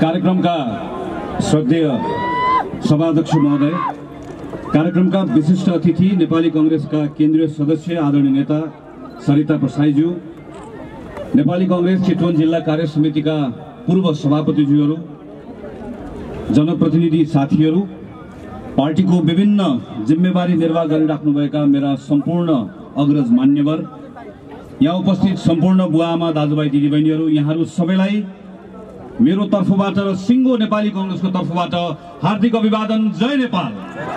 कार्यक्रमका श्रद्धेय सभाध्यक्ष महोदय, कार्यक्रमका विशिष्ट अतिथि नेपाली कांग्रेसका केन्द्रीय सदस्य आदरणीय नेता सरिता प्रसाईज्यू, नेपाली कांग्रेस चितवन जिल्ला कार्य समितिका पूर्व सभापतिज्यूहरू, जनप्रतिनिधि साथीहरू, पार्टीको विभिन्न जिम्मेवारी निर्वाह गरिराख्नुभएका मेरा सम्पूर्ण अग्रज मान्यवर, यहाँ उपस्थित सम्पूर्ण बुवाआमा दाजुभाइ दिदीबहिनीहरू, यहाँहरू सबैलाई मेरो तर्फबाट र सिङ्गो नेपाली कांग्रेसको तर्फबाट हार्दिक अभिवादन। जय नेपाल।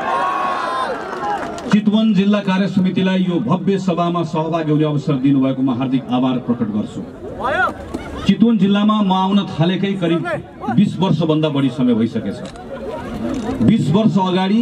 चितवन जिल्ला कार्य समितिलाई यो भव्य सभामा सहभागी हुने अवसर दिनुभएकोमा हार्दिक आभार प्रकट गर्छु। चितवन जिल्लामा म आउन थालेकै करिब 20 वर्षभन्दा बढी समय भइसकेछ। 20 वर्ष अगाडि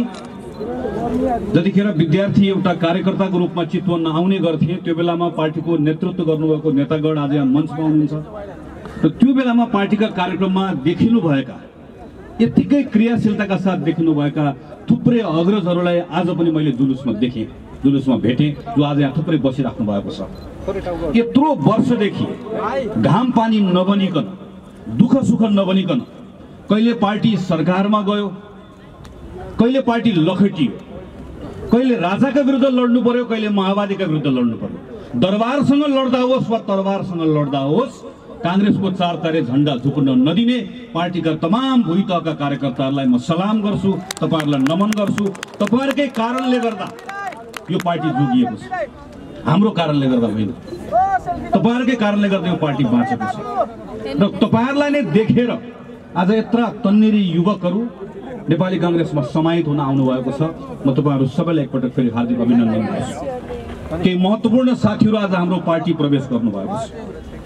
जतिखेर विद्यार्थी एउटा कार्यकर्ताको रूपमा चितवन आउने गर्थे, त्यो बेलामा पार्टीको नेतृत्व गर्नुभएको नेतागण आज यहाँ मञ्चमा हुनुहुन्छ र त्यो बेलामा पार्टीका कार्यक्रममा देखिनुभएका, यतिकै क्रियाशीलताका साथ देखिनुभएका थुप्रै अग्रजहरूलाई आज पनि मैले जुलुसमा देखेँ, जुलुसमा भेटेँ, जो आज यहाँ थुप्रै बसिराख्नु भएको छ। यत्रो वर्षदेखि घाम पानी नबनिकन, दुःख सुख नबनिकन कहिले पार्टी सरकारमा गयो, कहिले पार्टी लखेटियो, कहिले राजाका विरुद्ध लड्नु पर्यो, कहिले माओवादीका विरुद्ध लड्नु पर्यो। दरबारसँग लड्दा होस् वा तरबारसँग लड्दा होस्, कांग्रेसको चार तारे झण्डा झुक्न नदिने पार्टीका तमाम भुइँतहका कार्यकर्ताहरूलाई म सलाम गर्छु, तपाईहरुलाई नमन गर्छु। तपाईहरुकै कारणले गर्दा यो पार्टी जोगिएको छ, हाम्रो कारणले गर्दा होइन। तपाईहरुकै कारणले गर्दा यो पार्टी बाँचेको छ र तपाईहरुलाई नै देखेर आज यत्रा तन्नेरी युवकहरू नेपाली कांग्रेसमा समाहित हुन आउनु भएको छ। म तपाईहरु सबैलाई एकपटक फेरि हार्दिक अभिनन्दन गर्छु। केही महत्त्वपूर्ण साथीहरू आज हाम्रो पार्टी प्रवेश गर्नु भएको छ।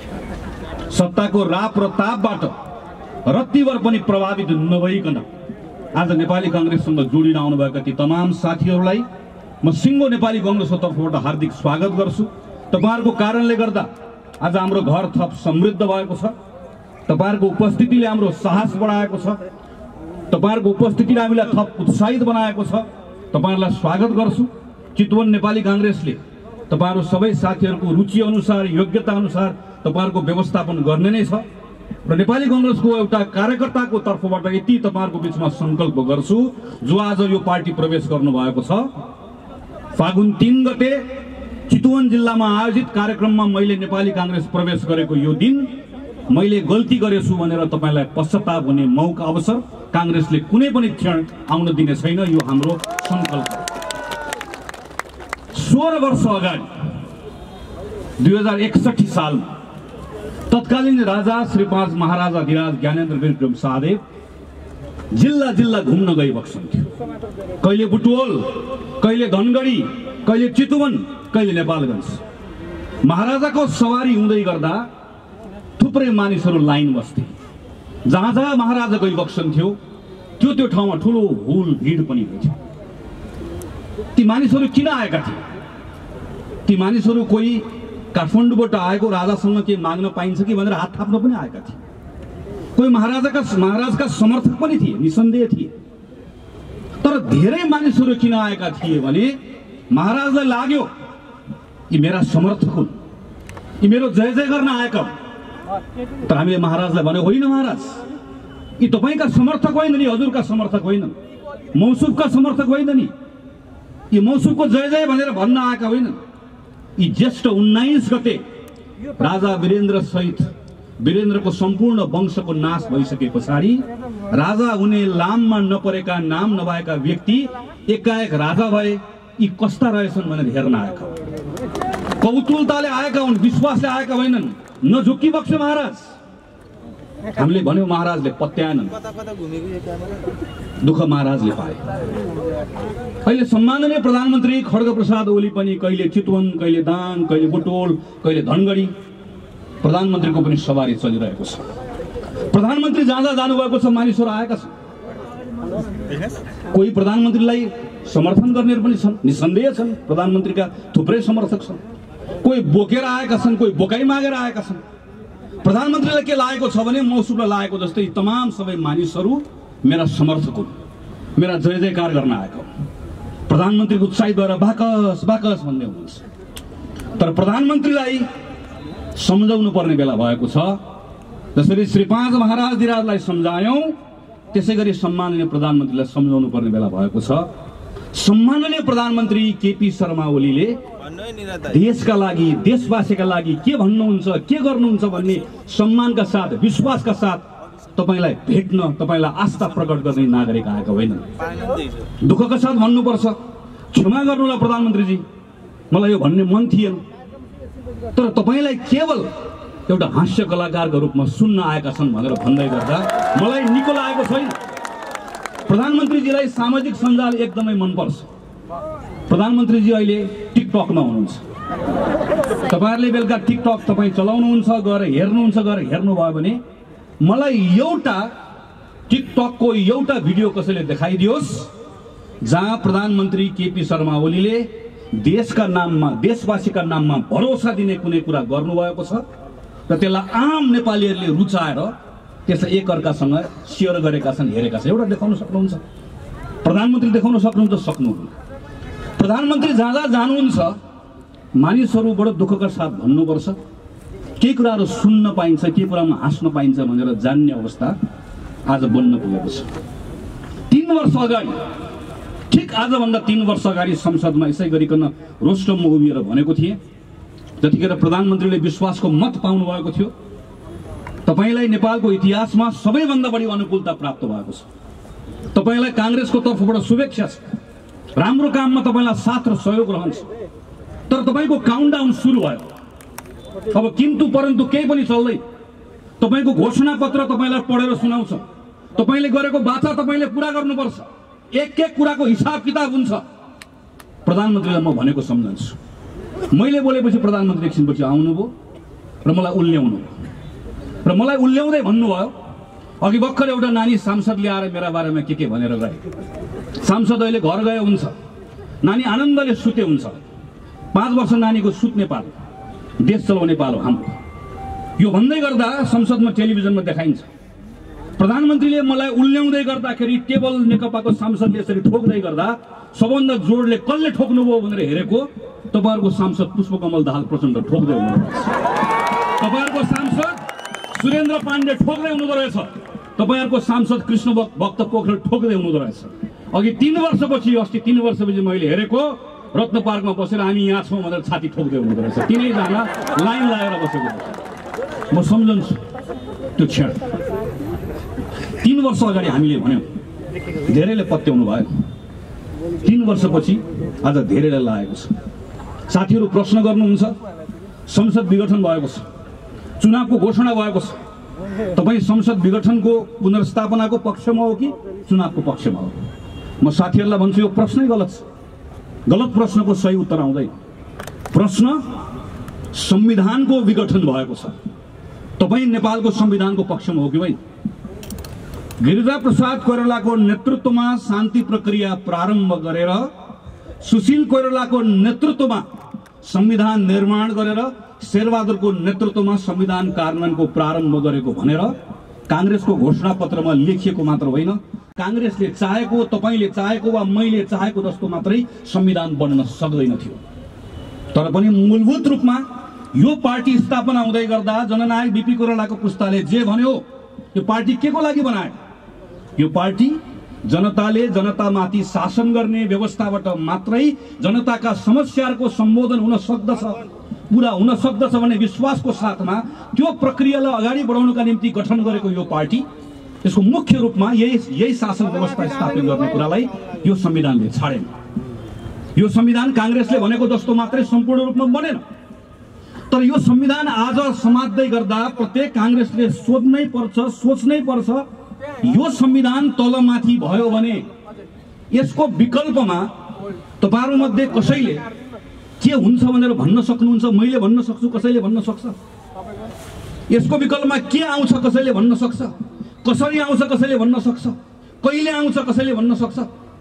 सत्ताको राप र तापबाट रत्तिभर पनि प्रभावित नभइकन आज नेपाली कांग्रेससँग जोडिन आउनुभएका ती तमाम साथीहरूलाई म सिङ्गो नेपाली कांग्रेसको तर्फबाट हार्दिक स्वागत गर्छु। तपाईहरुको कारणले गर्दा आज हाम्रो घर थप समृद्ध भएको छ। तपाईहरुको उपस्थितिले हाम्रो साहस बढाएको छ। तपाईहरुको उपस्थितिले हामीलाई थप उत्साहित बनाएको छ। तपाईहरुलाई स्वागत गर्छु। चितवन नेपाली कांग्रेसले तपाईहरु सबै साथीहरुको रुचि अनुसार, योग्यता अनुसार तपाईहरुको व्यवस्थापन गर्ने नै छ र नेपाली कांग्रेसको एउटा कार्यकर्ताको तर्फबाट यति तपाईहरुको बीचमा संकल्प गर्छु, जो आज यो पार्टी प्रवेश गर्नु भएको छ। फागुन 3 गते चितवन जिल्लामा आयोजित कार्यक्रममा मैले नेपाली कांग्रेस प्रवेश गरेको यो दिन मैले गल्ती गरेछु भनेर तपाईलाई पश्चाताप हुने मौका अवसर कांग्रेसले कुनै पनि क्षण आउन दिने छैन। यो हाम्रो संकल्प। 16 वर्ष अगाडि 2061 सालमा तत्कालीन राजा श्री 5 महाराजा धिराज ज्ञानेन्द्र विक्रम शाहदेव जिल्ला जिल्ला घुम्न गइबक्सन्थ्यो। कहिले बुटवल, कहिले धनगढी, कहिले चितवन, कहिले नेपालगञ्ज। महाराजाको सवारी हुँदै गर्दा थुप्रै मानिसहरू लाइन बस्थे। जहाँ जहाँ महाराजा गइबक्सन्थ्यो त्यो ठाउँमा ठुलो हुल भिड पनि हुन्थ्यो। ती मानिसहरू किन आएका थिए? ती मानिसहरू कोही काठमाडौँबाट आएको राजासँग के माग्न पाइन्छ कि भनेर हात थाप्न पनि आएका थिए। कोही महाराजका समर्थक पनि थिए, निसन्देह थिए। तर धेरै मानिसहरू किन आएका थिए भने महाराजलाई लाग्यो यी मेरा समर्थक हुन्, यी मेरो जय जय गर्न आएका हुन्। तर हामीले महाराजलाई भन्यो, होइन महाराज, यी तपाईका समर्थक होइन नि, हजुरका समर्थक होइन, मौसुफका समर्थक होइन नि, यी मौसुफको जय जय भनेर भन्न आएका होइन। यी ज्येष्ठ 19 गते राजा वीरेन्द्र सहित वीरेन्द्रको सम्पूर्ण वंशको नाश भइसके पछाडि राजा हुने लाममा नपरेका, नाम नभएका व्यक्ति एकाएक राजा भए। यी कस्ता रहेछन् भनेर हेर्न आएका हुन्। कौतुलताले आएका हुन्, विश्वासले आएका होइनन्। नझुक्की बक्स महाराज। हामीले भन्यो महाराजले पत्याएनन्, दुःख महाराजले पाए। अहिले सम्माननीय प्रधानमन्त्री खड्गप्रसाद ओली पनि कहिले चितवन, कहिले दाङ, कहिले बुटवल, कहिले धनगढी प्रधानमन्त्रीको पनि सवारी चलिरहेको छ। प्रधानमन्त्री जहाँ जहाँ जानुभएको छ मानिसहरू आएका छन्। कोही प्रधानमन्त्रीलाई समर्थन गर्नेहरू पनि छन्, निसन्देह छन्। प्रधानमन्त्रीका थुप्रै समर्थक छन्। कोही बोकेर आएका छन्, कोही बोकाइ मागेर आएका छन्। प्रधानमन्त्रीलाई के लागेको छ भने मौसुफलाई लागेको जस्तै तमाम सबै मानिसहरू मेरा समर्थक हुन्, मेरा जय जयकार गर्न आएका हुन्। प्रधानमन्त्रीको उत्साहित भएर बाकस बाकस भन्दै हुनुहुन्छ। तर प्रधानमन्त्रीलाई सम्झाउनु पर्ने बेला भएको छ। जसरी श्री 5 महाराजधिराजलाई सम्झायौं त्यसै गरी सम्माननीय प्रधानमन्त्रीलाई सम्झाउनु पर्ने बेला भएको छ। सम्माननीय प्रधानमन्त्री केपी शर्मा ओलीले देशका लागि देशवासीका लागि के भन्नुहुन्छ के गर्नुहुन्छ भन्ने सम्मानका साथ विश्वासका साथ तपाईलाई भेट्न तपाईलाई आस्था प्रकट गर्ने नागरिक आएका होइनन्। दुःखका साथ भन्नुपर्छ, क्षमा गर्नुहोला प्रधानमन्त्रीजी, मलाई यो भन्ने मन थिएन, तर तपाईलाई केवल एउटा हास्य कलाकारको रूपमा सुन्न आएका छन् भनेर भन्दै गर्दा मलाई निको लागेको छैन। प्रधानमन्त्रीजीलाई सामाजिक सञ्जाल एकदमै मनपर्छ। प्रधानमन्त्रीजी अहिले टिकटकमा हुनुहुन्छ। तपाईहरुले बेलुका टिकटक तपाई चलाउनुहुन्छ, गएर हेर्नुभयो भने मलाई एउटा टिकटकको एउटा भिडियो कसैले देखाइदियोस् जहाँ प्रधानमन्त्री केपी शर्मा ओलीले देशका नाममा देशवासीका नाममा भरोसा दिने कुनै कुरा गर्नुभएको छ र त्यसलाई आम नेपालीहरूले रुचाएर त्यसलाई एकअर्कासँग शेयर गरेका छन्, हेरेका छन्। एउटा देखाउन सक्नुहुन्छ? प्रधानमन्त्री देखाउन सक्नुहुन्छ? सक्नुहुन्न। प्रधानमन्त्री जहाँ जानुहुन्छ मानिसहरू बडो दुःखका साथ भन्नुपर्छ, केही कुराहरू सुन्न पाइन्छ, केही कुरामा हाँस्न पाइन्छ भनेर जान्ने अवस्था आज बन्न पुगेको छ। 3 वर्ष अगाडि, ठिक आजभन्दा 3 वर्ष अगाडि संसदमा यसै गरिकन रोस्टममा उभिएर भनेको थिएँ, जतिखेर प्रधानमन्त्रीले विश्वासको मत पाउनु भएको थियो, तपाईलाई नेपालको इतिहासमा सबैभन्दा बढी अनुकूलता प्राप्त भएको छ। तपाईलाई कांग्रेसको तर्फबाट शुभेच्छा छ, राम्रो काममा तपाईलाई साथ र सहयोग रहन्छ। तर तपाईको काउन्टडाउन सुरु भयो। अब किन्तु परन्तु केही पनि चल्दै। तपाईको घोषणा पत्र तपाईलाई पढेर सुनाउँछ, तपाईले गरेको वाचा तपाईले पूरा गर्नुपर्छ, एक एक कुराको हिसाब किताब हुन्छ। प्रधानमन्त्रीलाई म भनेको सम्झन्छु। मैले बोलेपछि प्रधानमन्त्री एकछिनपछि आउनुभयो र मलाई उल्ल्याउनु र मलाई उल्ल्याउँदै भन्नुभयो, अघि भर्खर एउटा नानी सांसदले आएर मेरा बारेमा के भनेर गए। सांसद अहिले घर गए हुन्छ, नानी आनन्दले सुते हुन्छ। 5 वर्ष नानीको सुत्ने पालो, देश चलाउने पालो हाम्रो। यो भन्दै गर्दा संसदमा टेलिभिजनमा देखाइन्छ। प्रधानमन्त्रीले मलाई उल्ल्याउँदै गर्दाखेरि टेबल नेकपाको सांसदले यसरी ठोक्दै गर्दा सबभन्दा जोडले कसले ठोक्नुभयो भनेर हेरेको तपाईहरुको सांसद पुष्पकमल दाहाल प्रचण्ड ठोक्दै हुनुहुन्छ। तपाईहरुको सांसद सुरेन्द्र पाण्डे ठोक्दै हुनुहुँदो रहेछ। तपाईहरुको सांसद कृष्ण भक्त पोखरेल ठोक्दै हुनुहुँदो रहेछ। अघि 3 वर्षपछि, अस्ति 3 वर्षपछि मैले हेरेको रत्न पार्कमा बसेर हामी यहाँ छौँ भनेर छाती ठोक्दै हुनुहुँदो रहेछ। तिनैजना लाइन लागेर बसेको रहेछ। म सम्झन्छु त्यो क्षण। 3 वर्ष अगाडि हामीले भन्यौँ, धेरैले पत्याउनु भयो। 3 वर्षपछि आज धेरैलाई लागेको छ। साथीहरू प्रश्न गर्नुहुन्छ, संसद विघटन भएको छ, चुनावको घोषणा भएको छ, तपाई संसद विघटनको पुनर्स्थापनाको पक्षमा हो कि चुनावको पक्षमा हो? म साथीहरूलाई भन्छु यो प्रश्नै गलत छ। गलत प्रश्नको सही उत्तर आउँदैन। प्रश्न संविधानको विघटन भएको छ, तपाई नेपालको संविधानको पक्षमा हो कि होइन? गिरिजा प्रसाद कोइरालाको नेतृत्वमा शान्ति प्रक्रिया प्रारम्भ गरेर सुशील कोइरालाको नेतृत्वमा संविधान निर्माण गरेर शेरबहादुरको नेतृत्वमा संविधान कार्यान्वयनको प्रारम्भ गरेको भनेर कांग्रेसको घोषणा पत्रमा लेखिएको मात्र होइन, कांग्रेसले चाहेको, तपाईले चाहेको वा मैले चाहेको जस्तो मात्रै संविधान बन्न सक्दैन थियो। तर पनि मूलभूत रूपमा यो पार्टी स्थापना हुँदै गर्दा जननायक बीपी कोइरालाको पुस्ताले जे भन्यो, यो पार्टी के को लागि बनायो? यो पार्टी जनताले जनतामाथि शासन गर्ने व्यवस्थाबाट मात्रै जनताका समस्याहरूको सम्बोधन हुन सक्दछ, पूरा हुन सक्दछ भन्ने विश्वासको साथमा त्यो प्रक्रियालाई अगाडि बढाउनका निम्ति गठन गरेको यो पार्टी, यसको मुख्य रूपमा यही शासन व्यवस्था स्थापित गर्ने कुरालाई यो संविधानले छाडेन। यो संविधान कांग्रेसले भनेको जस्तो मात्रै सम्पूर्ण रूपमा बनेन। तर यो संविधान आज समात्दै गर्दा प्रत्येक कांग्रेसले सोच्नै पर्छ यो संविधान तलमाथि भयो भने यसको विकल्पमा तपाईहरु मध्ये कसैले के हुन्छ भनेर भन्न सक्नुहुन्छ? मैले भन्न सक्छु, कसैले भन्न सक्छ? यसको विकल्पमा के आउँछ कसैले भन्न सक्छ? कसरी आउँछ कसैले भन्न सक्छ? कहिले आउँछ कसैले भन्न सक्छ?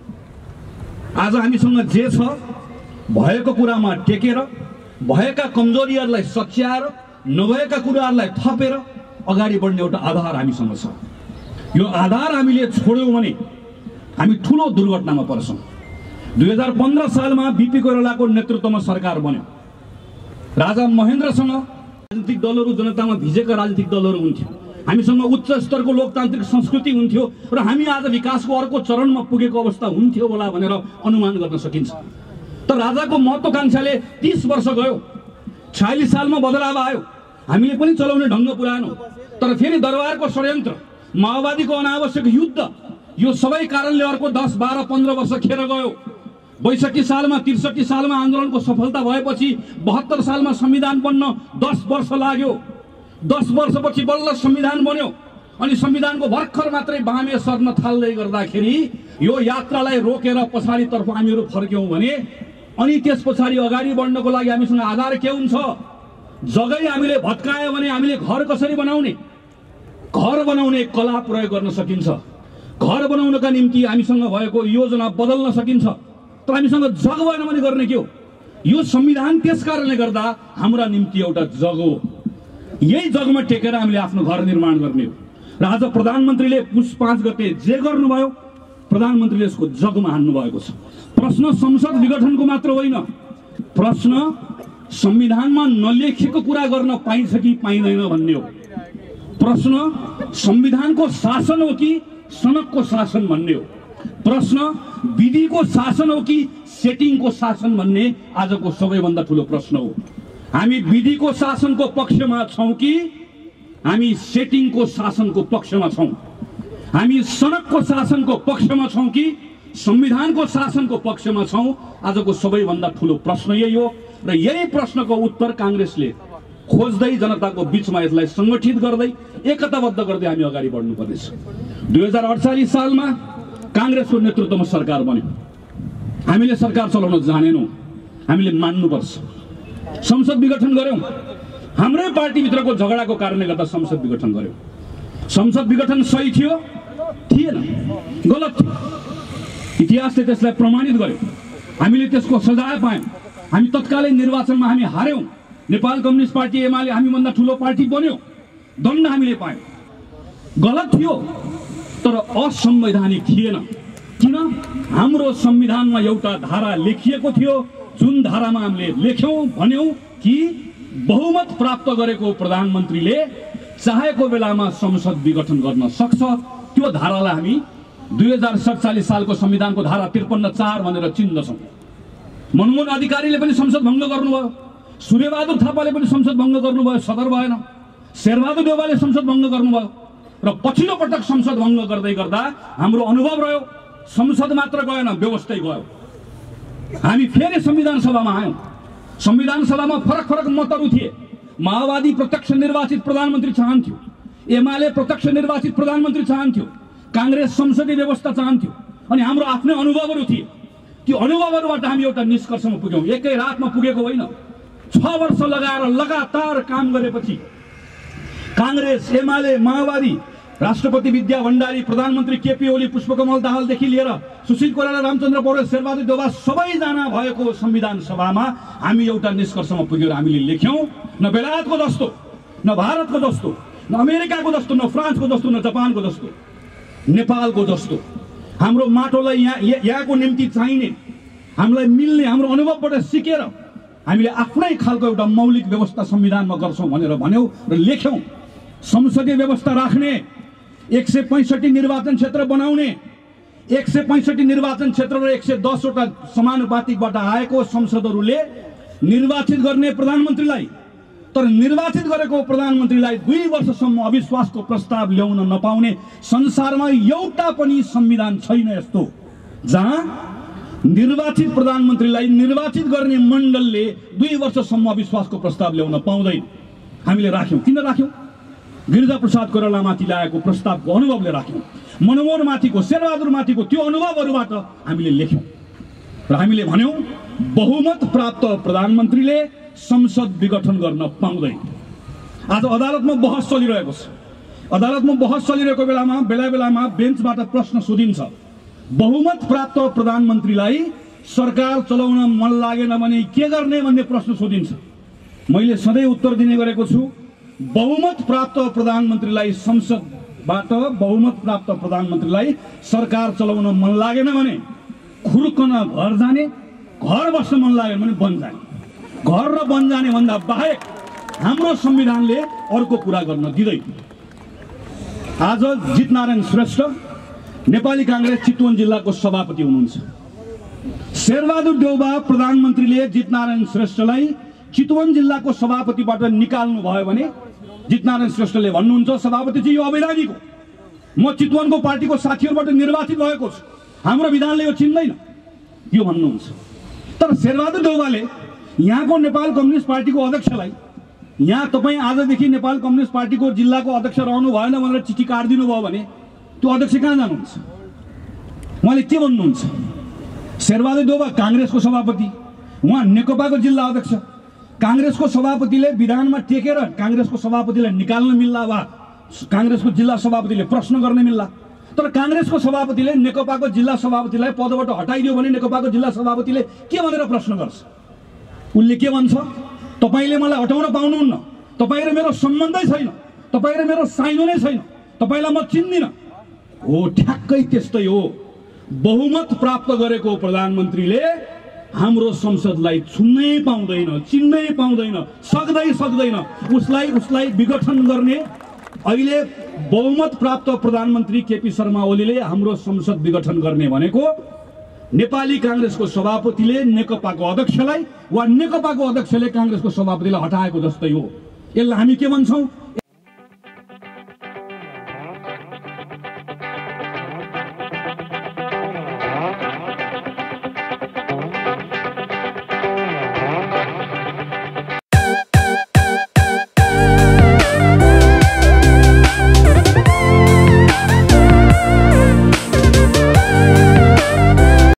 आज हामीसँग जे छ भएको कुरामा टेकेर, भएका कमजोरीहरूलाई सच्याएर, नभएका कुराहरूलाई थपेर अगाडि बढ्ने एउटा आधार हामीसँग छ। यो आधार हामीले छोड्यौं भने हामी ठूलो दुर्घटनामा पर्छौं। 2015 सालमा बीपी कोइरालाको नेतृत्वमा सरकार बन्यो। राजा महेन्द्रसँग राजनीतिक दलहरू, जनतामा भिजेका राजनीतिक दलहरू हुन्थ्यो। हामीसँग उच्च स्तरको लोकतान्त्रिक संस्कृति हुन्थ्यो र हामी आज विकासको अर्को चरणमा पुगेको अवस्था हुन्थ्यो होला भनेर अनुमान गर्न सकिन्छ। तर राजाको महत्त्वाकांक्षाले 30 वर्ष गयो, 46 सालमा बदलाव आयो, हामीले पनि चलाउने ढङ्ग पुरानो, तर फेरि दरबारको षड्यन्त्र, माओवादीको अनावश्यक युद्ध, यो सबै कारणले अर्को 10, 12, 15 वर्ष खेर गयो। 62 सालमा 63 सालमा आन्दोलनको सफलता भएपछि 72 सालमा संविधान बन्न 10 वर्ष लाग्यो। 10 वर्षपछि बल्ल संविधान बन्यो। अनि संविधानको भर्खर मात्रै बामे सर्न थाल्दै गर्दाखेरि यो यात्रालाई रोकेर पछाडितर्फ हामीहरू फर्क्यौँ भने अनि त्यस पछाडि अगाडि बढ्नको लागि हामीसँग आधार के हुन्छ? जग्गै हामीले भत्कायो भने हामीले घर कसरी बनाउने? घर बनाउने कला प्रयोग गर्न सकिन्छ। घर बनाउनका निम्ति हामीसँग भएको योजना बदल्न सकिन्छ। तर हामीसँग जग भएन भने गर्ने के हो? यो संविधान त्यस कारणले गर्दा हाम्रा निम्ति एउटा जग हो। यही जगमा टेकेर हामीले आफ्नो घर निर्माण गर्ने हो। र आज प्रधानमन्त्रीले पुस 5 गते जे गर्नुभयो, प्रधानमन्त्रीले यसको जगमा हान्नु भएको छ। प्रश्न संसद विघटनको मात्र होइन, प्रश्न संविधानमा नलेखेको कुरा गर्न पाइन्छ कि पाइँदैन भन्ने हो। प्रश्न संविधानको शासन हो कि सनकको शासन भन्ने हो। प्रश्न विधिको शासन हो कि सेटिङको शासन भन्ने आजको सबैभन्दा ठुलो प्रश्न हो। हामी विधिको शासनको पक्षमा छौं कि हामी सेटिङको शासनको पक्षमा छौं? हामी सनकको शासनको पक्षमा छौं कि संविधानको शासनको पक्षमा छौं? आजको सबैभन्दा ठुलो प्रश्न यही हो। र यही प्रश्नको उत्तर कांग्रेसले खोज्दै जनताको बीचमा यसलाई संगठित गर्दै एकताबद्ध गर्दै हामी अगाडि बढ्नुपर्नेछ। 2048 सालमा कांग्रेसको नेतृत्वमा सरकार बन्यो। हामीले सरकार चलाउन जानेनौं, हामीले मान्नुपर्छ। संसद विघटन गर्यौं, हाम्रै पार्टीभित्रको झगडाको कारणले गर्दा संसद विघटन गर्यौं। संसद विघटन सही थियो? थिएन, गलत थियो। इतिहासले त्यसलाई प्रमाणित गर्यो। हामीले त्यसको सजाय पायौं। हामी तत्कालीन निर्वाचनमा हामी हार्यौं। नेपाल कम्युनिस्ट पार्टी एमाले हामीभन्दा ठुलो पार्टी बन्यो, दण्ड हामीले पायौं। गलत थियो तर असंवैधानिक थिएन। किन? हाम्रो संविधानमा एउटा धारा लेखिएको थियो, जुन धारामा हामीले लेख्यौं भन्यौं कि बहुमत प्राप्त गरेको प्रधानमन्त्रीले चाहेको बेलामा संसद विघटन गर्न सक्छ। त्यो धारालाई हामी 2047 सालको संविधानको धारा 53(4) भनेर चिन्दछौं। मनमोहन अधिकारीले पनि संसद भङ्ग गर्नुभयो, सूर्यबहादुर थापाले पनि संसद भङ्ग गर्नुभयो, सदर भएन। शेरबहादुर देउवाले संसद भङ्ग गर्नुभयो र पछिल्लो पटक संसद भङ्ग गर्दै गर्दा हाम्रो अनुभव रह्यो संसद मात्र गएन, व्यवस्थै गयो। हामी फेरि संविधान सभामा आयौं। संविधान सभामा फरक फरक मतहरू थिए। माओवादी प्रत्यक्ष निर्वाचित प्रधानमन्त्री चाहन्थ्यो, एमाले प्रत्यक्ष निर्वाचित प्रधानमन्त्री चाहन्थ्यो, कांग्रेस संसदीय व्यवस्था चाहन्थ्यो। अनि हाम्रो आफ्नै अनुभवहरू थिए। त्यो अनुभवहरूबाट हामी एउटा निष्कर्षमा पुग्यौं। एकै रातमा पुगेको होइन, 6 वर्ष लगाएर लगातार काम गरेपछि कांग्रेस, एमाले, माओवादी, राष्ट्रपति विद्या भण्डारी, प्रधानमन्त्री केपी ओली, पुष्पकमल दाहालदेखि लिएर सुशील कोइराला, रामचन्द्र पौडेल, शेरबहादुर देउवा सबैजना भएको संविधान सभामा हामी एउटा निष्कर्षमा पुगेर हामीले लेख्यौं। न बेलायतको जस्तो, न भारतको जस्तो, न अमेरिकाको जस्तो, न फ्रान्सको जस्तो, न जापानको जस्तो, नेपालको जस्तो हाम्रो माटोलाई यहाँको निम्ति चाहिने, हामीलाई मिल्ने, हाम्रो अनुभवबाट सिकेर हामीले आफ्नै खालको एउटा मौलिक व्यवस्था संविधानमा गर्छौं भनेर भन्यौं र लेख्यौं। संसदीय व्यवस्था राख्ने, 165 निर्वाचन क्षेत्र बनाउने, 165 निर्वाचन क्षेत्र र 110 वटा समानुपातिकबाट आएको संसदहरूले निर्वाचित गर्ने प्रधानमन्त्रीलाई, तर निर्वाचित गरेको प्रधानमन्त्रीलाई 2 वर्षसम्म अविश्वासको प्रस्ताव ल्याउन नपाउने संसारमा एउटा पनि संविधान छैन यस्तो जहाँ निर्वाचित प्रधानमन्त्रीलाई निर्वाचित गर्ने मण्डलले 2 वर्षसम्म अविश्वासको प्रस्ताव ल्याउन पाउँदैन। हामीले राख्यौं। किन राख्यौं? गिरिजा प्रसाद कोइराला माथि ल्याएको प्रस्तावको अनुभवले राख्यौं। मनमोहन माथिको, शेरबहादुर माथिको त्यो अनुभवहरूबाट हामीले लेख्यौं र हामीले भन्यौं बहुमत प्राप्त प्रधानमन्त्रीले संसद विघटन गर्न पाउँदैन। आज अदालतमा बहस चलिरहेको छ। अदालतमा बहस चलिरहेको बेलामा बेला बेन्चबाट प्रश्न सोधिन्छ, बहुमत प्राप्त प्रधानमन्त्रीलाई सरकार चलाउन मन लागेन भने के गर्ने भन्ने प्रश्न सोधिन्छ। मैले सधैँ उत्तर दिने गरेको छु, बहुमत प्राप्त प्रधानमन्त्रीलाई संसदबाट बहुमत प्राप्त प्रधानमन्त्रीलाई सरकार चलाउन मन लागेन भने खुर्कन घर जाने, घर बस्न मन लागेन भने वन जाने। घर र वन जाने भन्दा बाहेक हाम्रो संविधानले अर्को कुरा गर्न दिँदैन। आज जितनारायण श्रेष्ठ नेपाली कांग्रेस चितवन जिल्लाको सभापति हुनुहुन्छ। शेरबहादुर देउबा प्रधानमन्त्रीले जितनारायण श्रेष्ठलाई चितवन जिल्लाको सभापतिबाट निकाल्नु भयो भने जितनारायण श्रेष्ठले भन्नुहुन्छ सभापतिजी यो अवैधानिक हो, म चितवनको पार्टीको साथीहरुबाट निर्वाचित भएको छु, हाम्रो विधानले यो चिन्दैन, यो भन्नुहुन्छ। तर शेरबहादुर देउबाले यहाँको नेपाल कम्युनिस्ट पार्टीको अध्यक्षलाई यहाँ तपाई आजदेखि नेपाल कम्युनिस्ट पार्टीको जिल्लाको अध्यक्ष रहनु भएन भनेर चिठी काट्दिनु भयो भने त्यो अध्यक्ष कहाँ जानुहुन्छ? उहाँले के भन्नुहुन्छ? शेरबहादुर देउबा कांग्रेसको सभापति, उहाँ नेकपाको जिल्ला अध्यक्ष। कांग्रेसको सभापतिले विधानमा टेकेर कांग्रेसको सभापतिलाई निकाल्न मिल्ला वा कांग्रेसको जिल्ला सभापतिले प्रश्न गर्न मिल्ला। तर कांग्रेसको सभापतिले नेकपाको जिल्ला सभापतिलाई पदबाट हटाइदियो भने नेकपाको जिल्ला सभापतिले के भनेर प्रश्न गर्छ? उनले के भन्छ? तपाईले मलाई हटाउन पाउनुहुन्न, तपाई र मेरो सम्बन्धै छैन, तपाई र मेरो साइनो नै छैन, तपाईलाई म चिन्दिन। हो, ठ्याक्कै त्यस्तै हो। बहुमत प्राप्त गरेको प्रधानमन्त्रीले हाम्रो संसदलाई छुन्नै पाउँदैन, चिन्नै पाउँदैन, सक्दैन। उसलाई विघटन गर्ने अहिले बहुमत प्राप्त प्रधानमन्त्री केपी शर्मा ओलीले हाम्रो संसद विघटन गर्ने भनेको नेपाली कांग्रेसको सभापतिले नेकपाको अध्यक्षलाई वा नेकपाको अध्यक्षले कांग्रेसको सभापतिलाई हटाएको जस्तै हो। यसलाई हामी के भन्छौं?